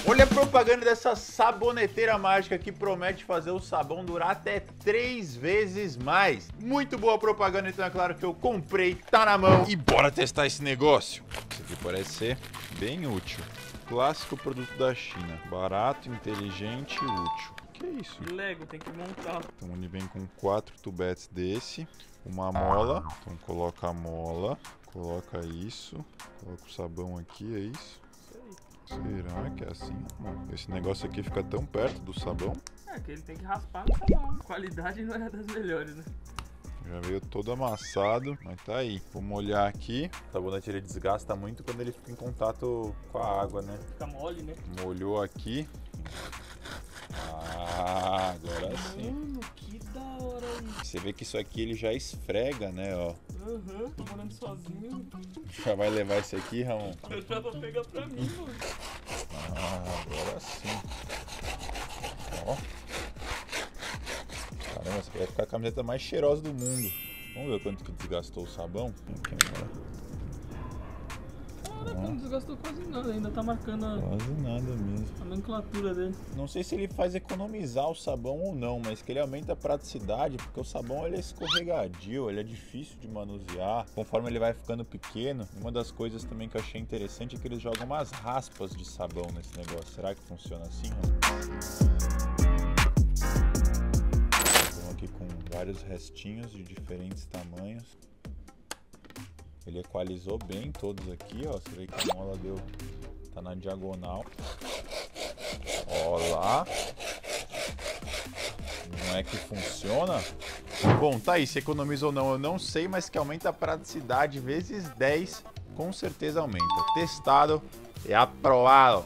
Olha a propaganda dessa saboneteira mágica que promete fazer o sabão durar até 3 vezes mais. Muito boa propaganda, então é claro que eu comprei, tá na mão. E bora testar esse negócio. Isso aqui parece ser bem útil. Clássico produto da China. Barato, inteligente e útil. Que isso? Lego, tem que montar. Então ele vem com 4 tubetes desse. Uma mola. Então coloca a mola. Coloca isso. Coloca o sabão aqui, é isso? Será que é assim? Bom, esse negócio aqui fica tão perto do sabão. É, que ele tem que raspar no sabão. A qualidade não é das melhores, né? Já veio todo amassado, mas tá aí. Vou molhar aqui. O sabonete ele desgasta muito quando ele fica em contato com a água, né? Fica mole, né? Molhou aqui. Ah, agora sim. Mano, que da hora isso. Você vê que isso aqui ele já esfrega, né, ó. Aham, tô morando sozinho. Já vai levar esse aqui, Ramon? Eu já vou pegar pra mim, mano. Ah, agora sim. Ó. Caramba, essa aqui vai ficar a camiseta mais cheirosa do mundo. Vamos ver quanto que desgastou o sabão. Aqui agora. Caraca, não desgastou quase nada, ainda tá marcando Quase nada mesmo. a nomenclatura dele. Não sei se ele faz economizar o sabão ou não, mas que ele aumenta a praticidade, porque o sabão ele é escorregadio, ele é difícil de manusear. Conforme ele vai ficando pequeno, uma das coisas também que eu achei interessante é que eles jogam umas raspas de sabão nesse negócio. Será que funciona assim? Estão aqui com vários restinhos de diferentes tamanhos. Ele equalizou bem todos aqui, ó. Você vê que a mola tá na diagonal. Ó lá. Não é que funciona? Bom, tá aí. Se economiza ou não, eu não sei, mas que aumenta a praticidade vezes 10, com certeza aumenta. Testado e aprovado.